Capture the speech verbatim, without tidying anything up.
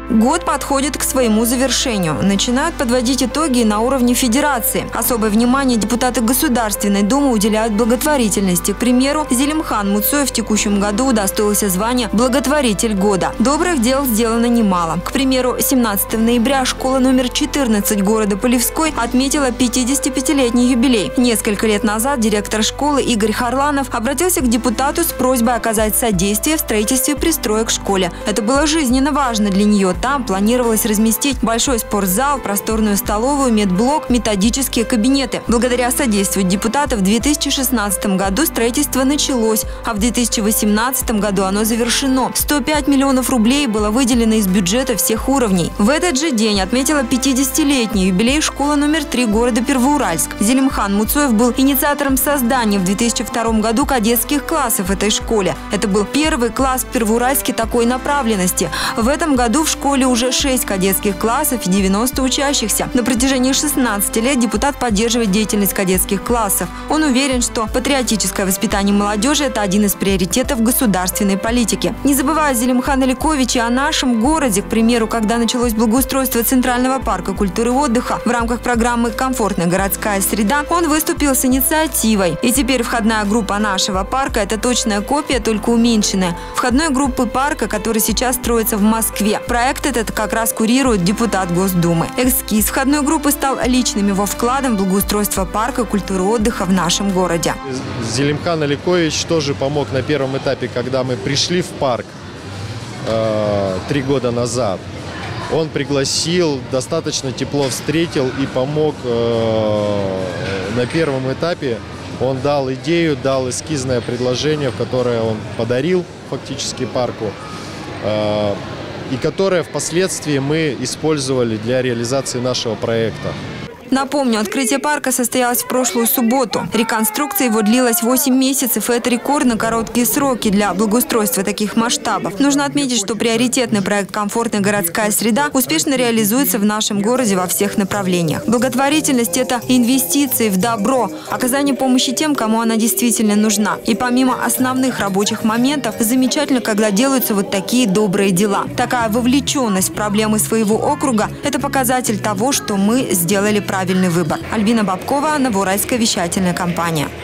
Год подходит к своему завершению. Начинают подводить итоги на уровне федерации. Особое внимание депутаты Государственной Думы уделяют благотворительности. К примеру, Зелимхан Муцоев в текущем году удостоился звания «Благотворитель года». Добрых дел сделано немало. К примеру, семнадцатого ноября школа номер четырнадцать города Полевской отметила пятидесятипятилетний юбилей. Несколько лет назад директор школы Игорь Харланов обратился к депутату с просьбой оказать содействие в строительстве пристроек к школе. Это было жизненно важно для нее. Там планировалось разместить большой спортзал, просторную столовую, медблок, методические кабинеты. Благодаря содействию депутатов в две тысячи шестнадцатом году строительство началось, а в две тысячи восемнадцатом году оно завершено. сто пять миллионов рублей было выделено из бюджета всех уровней. В этот же день отметила пятидесятилетний юбилей школа номер три города Первоуральск. Зелимхан Муцоев был инициатором создания в две тысячи втором году кадетских классов в этой школе. Это был первый класс в Первоуральске такой направленности. В этом году в школе В школе уже шесть кадетских классов и девяносто учащихся. На протяжении шестнадцати лет депутат поддерживает деятельность кадетских классов. Он уверен, что патриотическое воспитание молодежи – это один из приоритетов государственной политики. Не забывая Зелимхана Ликовича о нашем городе, к примеру, когда началось благоустройство Центрального парка культуры и отдыха в рамках программы «Комфортная городская среда», он выступил с инициативой. И теперь входная группа нашего парка – это точная копия, только уменьшенная. Входной группы парка, который сейчас строится в Москве. Проект этот как раз курирует депутат Госдумы. Эскиз входной группы стал личным его вкладом в благоустройство парка культуры и отдыха в нашем городе. Зелимхан Аликович тоже помог на первом этапе, когда мы пришли в парк э, три года назад. Он пригласил, достаточно тепло встретил и помог э, на первом этапе. Он дал идею, дал эскизное предложение, которое он подарил фактически парку. Э, и которое впоследствии мы использовали для реализации нашего проекта. Напомню, открытие парка состоялось в прошлую субботу. Реконструкция его длилась восемь месяцев, и это рекордно короткие сроки для благоустройства таких масштабов. Нужно отметить, что приоритетный проект «Комфортная городская среда» успешно реализуется в нашем городе во всех направлениях. Благотворительность – это инвестиции в добро, оказание помощи тем, кому она действительно нужна. И помимо основных рабочих моментов, замечательно, когда делаются вот такие добрые дела. Такая вовлеченность в проблемы своего округа – это показатель того, что мы сделали правильно. Правильный выбор. Альбина Бабкова, Новоуральская вещательная компания.